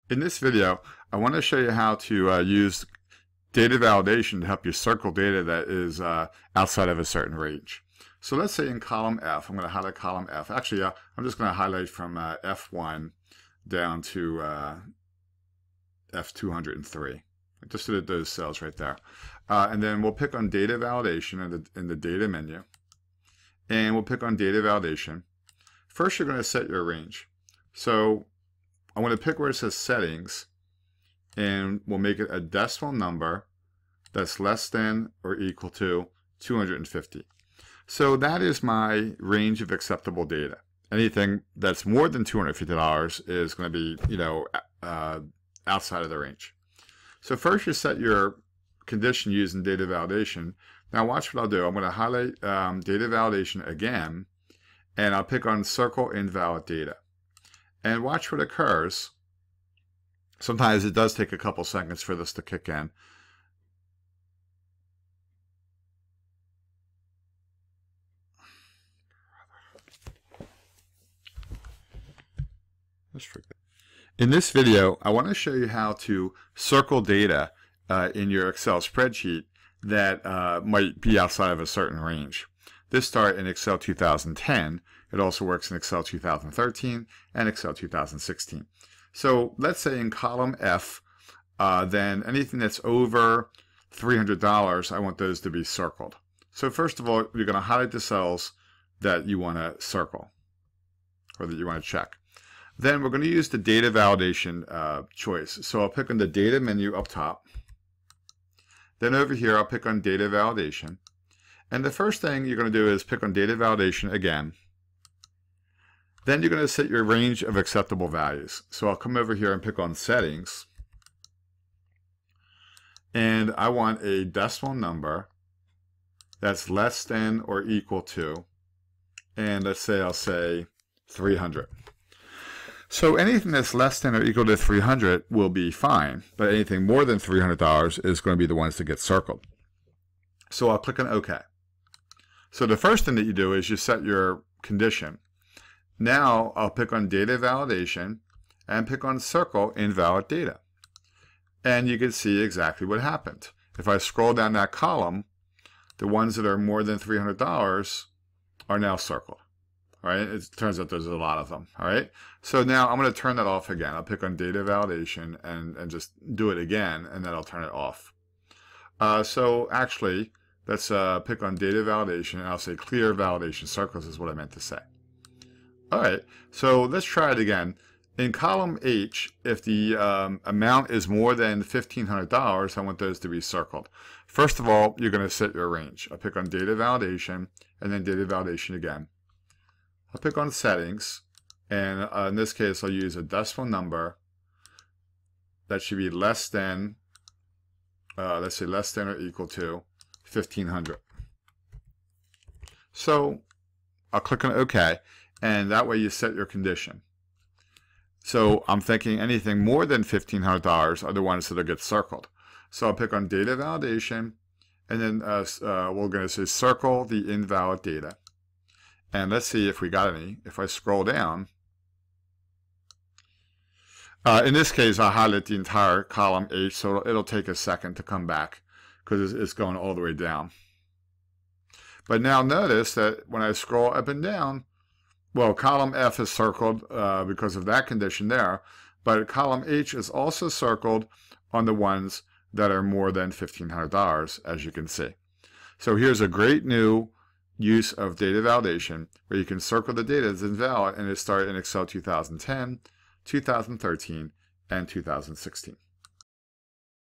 In this video, I want to show you how to use data validation to help you circle data that is outside of a certain range. So let's say in column F, I'm going to highlight column F. Actually, I'm just going to highlight from F1 down to F203. Just those cells right there. And then we'll pick on data validation in the data menu. And we'll pick on data validation. First, you're going to set your range. So I want to pick where it says settings, and we'll make it a decimal number that's less than or equal to 250. So that is my range of acceptable data. Anything that's more than $250 is going to be, outside of the range. So first you set your condition using data validation. Now watch what I'll do. I'm going to highlight data validation again, and I'll pick on circle invalid data. And watch what occurs. Sometimes it does take a couple seconds for this to kick in. In this video, I want to show you how to circle data in your Excel spreadsheet that might be outside of a certain range. This started in Excel 2010. It also works in Excel 2013 and Excel 2016. So let's say in column F, then anything that's over $300, I want those to be circled. So first of all, you're going to highlight the cells that you want to circle or that you want to check. Then we're going to use the data validation choice. So I'll pick on the data menu up top. Then over here, I'll pick on data validation. And the first thing you're going to do is pick on data validation again. Then you're going to set your range of acceptable values. So I'll come over here and pick on settings. And I want a decimal number that's less than or equal to, and let's say I'll say 300. So anything that's less than or equal to 300 will be fine, but anything more than $300 is going to be the ones that get circled. So I'll click on OK. So the first thing that you do is you set your condition. Now I'll pick on data validation and pick on circle invalid data. And you can see exactly what happened. If I scroll down that column, the ones that are more than $300 are now circled. All right, it turns out there's a lot of them. All right, so now I'm going to turn that off again. I'll pick on data validation and just do it again, and then I'll turn it off. So actually, let's pick on data validation, and I'll say clear validation circles is what I meant to say. All right, so let's try it again. In column H, if the amount is more than $1,500, I want those to be circled. First of all, you're going to set your range. I'll pick on data validation, and then data validation again. I'll pick on settings, and in this case, I'll use a decimal number that should be less than, let's say less than or equal to 1,500. So I'll click on OK, and that way you set your condition. So I'm thinking anything more than $1,500 are the ones that get circled. So I'll pick on data validation, and then we're going to say circle the invalid data. And let's see if we got any. If I scroll down, in this case, I highlight the entire column H, so it'll take a second to come back because it's going all the way down. But now notice that when I scroll up and down, well, column F is circled because of that condition there, but column H is also circled on the ones that are more than $1,500, as you can see. So here's a great new use of data validation where you can circle the data as invalid, and it started in Excel 2010, 2013, and 2016.